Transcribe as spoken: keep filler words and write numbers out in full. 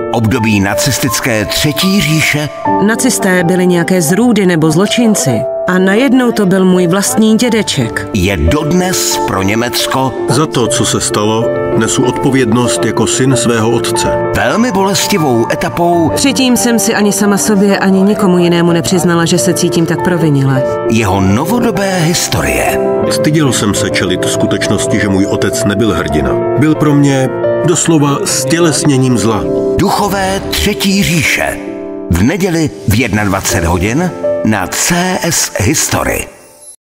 Období nacistické třetí říše. Nacisté byli nějaké zrůdy nebo zločinci a najednou to byl můj vlastní dědeček. Je dodnes pro Německo. Za to, co se stalo, nesu odpovědnost jako syn svého otce. Velmi bolestivou etapou. Předtím jsem si ani sama sobě, ani nikomu jinému nepřiznala, že se cítím tak provinile. Jeho novodobé historie. Styděl jsem se čelit skutečnosti, že můj otec nebyl hrdina. Byl pro mě doslova stělesněním zla. Duchové třetí říše. V neděli v dvacet jedna hodin na C S History.